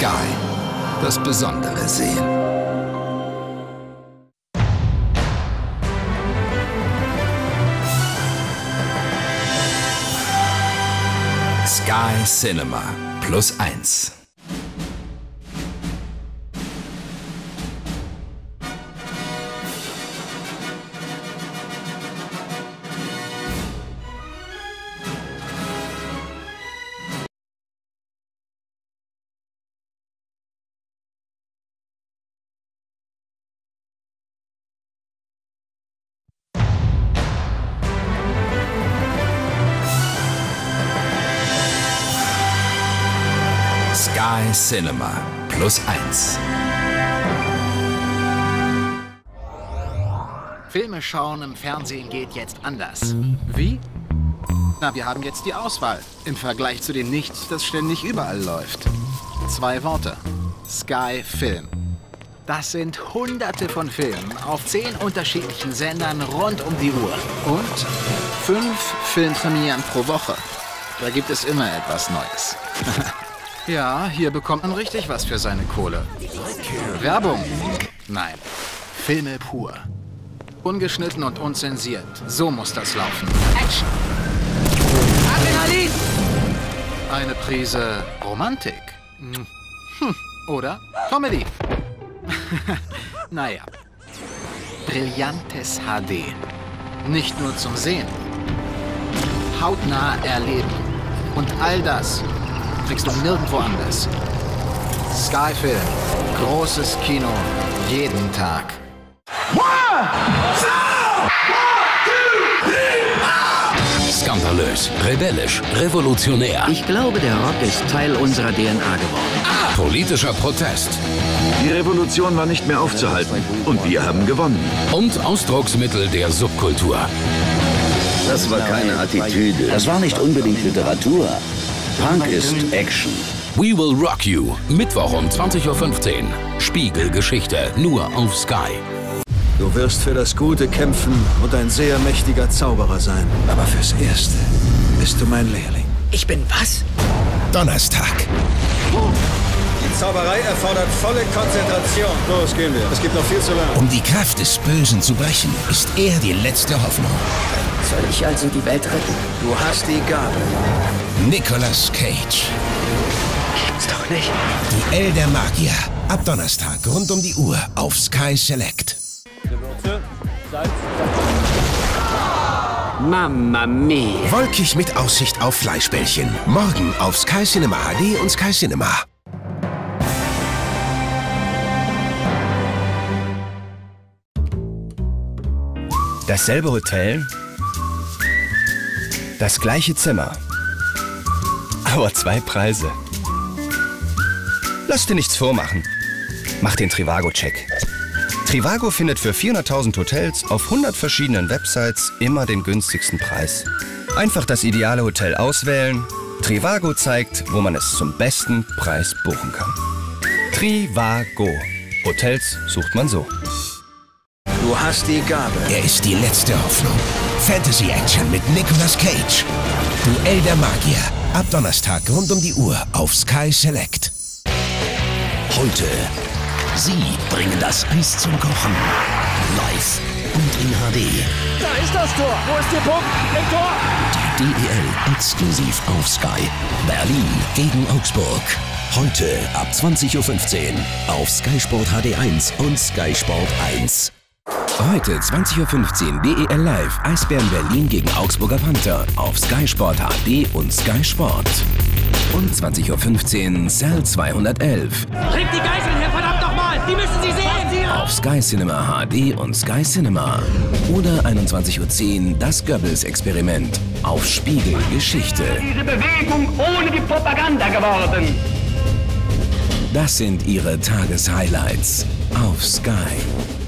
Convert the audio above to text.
Sky. Das Besondere sehen. Sky Cinema +1. Sky Cinema +1. Filme schauen im Fernsehen geht jetzt anders. Wie? Na, wir haben jetzt die Auswahl. Im Vergleich zu dem Nichts, das ständig überall läuft. 2 Worte. Sky Film. Das sind Hunderte von Filmen auf 10 unterschiedlichen Sendern rund um die Uhr. Und 5 Filmpremieren pro Woche. Da gibt es immer etwas Neues. Ja, hier bekommt man richtig was für seine Kohle. Werbung? Nein. Filme pur. Ungeschnitten und unzensiert. So muss das laufen. Action! Adrenalin! Eine Prise Romantik. Oder Comedy. Naja. Brillantes HD. Nicht nur zum Sehen. Hautnah erleben. Und all das kriegst du nirgendwo anders. Sky-Film. Großes Kino. Jeden Tag. Skandalös, rebellisch, revolutionär. Ich glaube, der Rock ist Teil unserer DNA geworden. Politischer Protest. Die Revolution war nicht mehr aufzuhalten. Und wir haben gewonnen. Und Ausdrucksmittel der Subkultur. Das war keine Attitüde. Das war nicht unbedingt Literatur. Punk ist Action. We Will Rock You. Mittwoch um 20:15 Uhr. Spiegelgeschichte. Nur auf Sky. Du wirst für das Gute kämpfen und ein sehr mächtiger Zauberer sein. Aber fürs Erste bist du mein Lehrling. Ich bin was? Donnerstag. Die Zauberei erfordert volle Konzentration. Los, gehen wir. Es gibt noch viel zu lernen. Um die Kraft des Bösen zu brechen, ist er die letzte Hoffnung. Soll ich also die Welt retten? Du hast die Gabe. Nicolas Cage. Gibt's doch nicht. Duell der Magier. Ab Donnerstag rund um die Uhr auf Sky Select. Mamma mia. Wolkig mit Aussicht auf Fleischbällchen. Morgen auf Sky Cinema HD und Sky Cinema. Dasselbe Hotel, das gleiche Zimmer, aber 2 Preise. Lass dir nichts vormachen. Mach den Trivago-Check. Trivago findet für 400.000 Hotels auf 100 verschiedenen Websites immer den günstigsten Preis. Einfach das ideale Hotel auswählen. Trivago zeigt, wo man es zum besten Preis buchen kann. Trivago. Hotels sucht man so. Du hast die Gabe. Er ist die letzte Hoffnung. Fantasy-Action mit Nicolas Cage. Duell der Magier. Ab Donnerstag rund um die Uhr auf Sky Select. Heute. Sie bringen das Eis zum Kochen. Live und in HD. Da ist das Tor. Wo ist der Punkt? Im Tor. Die DEL exklusiv auf Sky. Berlin gegen Augsburg. Heute ab 20:15 Uhr auf Sky Sport HD1 und Sky Sport 1. Heute 20:15 Uhr DEL Live Eisbären Berlin gegen Augsburger Panther auf Sky Sport HD und Sky Sport. Und 20:15 Uhr Cell 211. Kriegt die Geiseln her, verdammt nochmal! Die müssen Sie sehen! Auf Sky Cinema HD und Sky Cinema. Oder 21:10 Uhr das Goebbels-Experiment auf Spiegel Geschichte. Diese Bewegung ohne die Propaganda geworden. Das sind ihre Tageshighlights auf Sky.